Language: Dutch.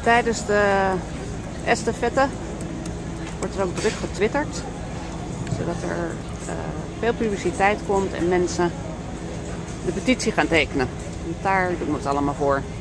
Tijdens de estafette wordt er ook druk getwitterd. Zodat er veel publiciteit komt en mensen de petitie gaan tekenen. En daar doen we het allemaal voor.